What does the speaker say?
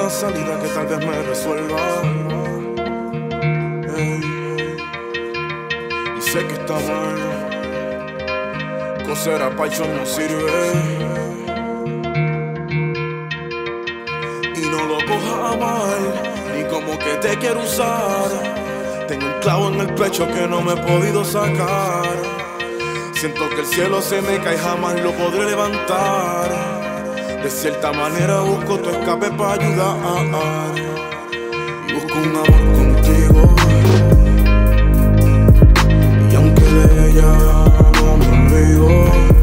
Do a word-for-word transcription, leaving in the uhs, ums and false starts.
una salida que tal vez me resuelva. Ey. Y sé que está mal, coser a Python no sirve. Y no lo cojas a mal, ni como que te quiero usar. Tengo un clavo en el pecho que no me he podido sacar. Siento que el cielo se me cae, jamás lo podré levantar. De cierta manera busco tu escape para ayudar. Y busco un amor contigo. Y aunque de ella no me olvido,